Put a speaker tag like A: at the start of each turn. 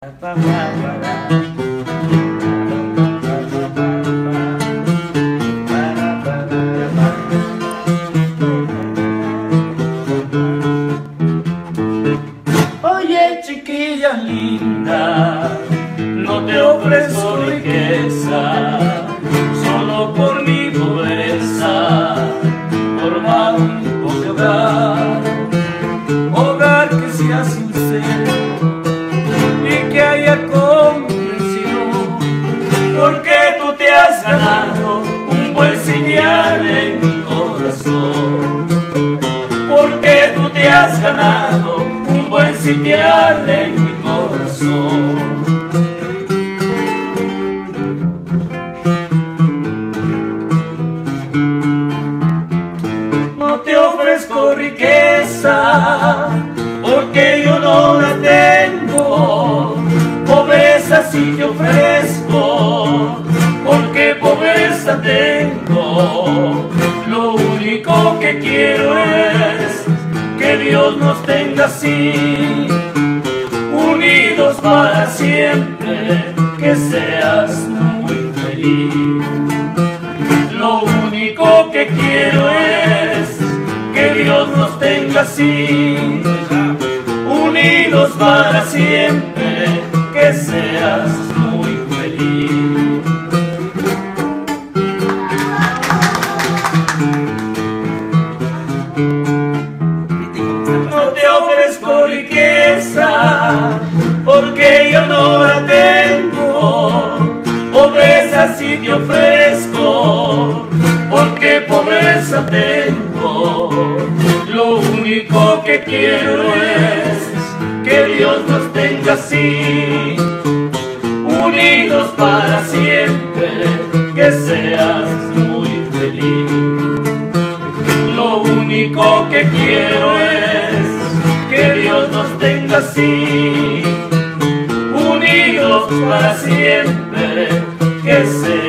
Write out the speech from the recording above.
A: Oye, chiquilla linda, no te ofrezco riqueza, solo por mi pobreza, formar un poco hogar, hogar que sea sincero y que haya comprensión, porque tú te has ganado un buen sitial en mi corazón, porque tú te has ganado un buen sitial en mi corazón. No te ofrezco riqueza, porque yo no la tengo. Pobreza sí te ofrezco, porque pobreza tengo. Lo único que quiero es que Dios nos tenga así, unidos para siempre, que seas muy feliz. Lo único que quiero es que Dios nos tenga así, unidos para siempre, que seas muy feliz. No te ofrezco riqueza, porque yo no la tengo. Pobreza sí te ofrezco, porque pobreza tengo. Lo único que quiero es que Dios nos tenga así, unidos para siempre, que seas muy feliz. Lo único que quiero es que Dios nos tenga así, unidos para siempre, que seas